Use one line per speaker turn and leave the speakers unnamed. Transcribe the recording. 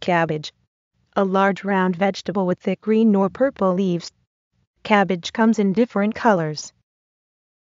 Cabbage. A large round vegetable with thick green or purple leaves. Cabbage comes in different colors.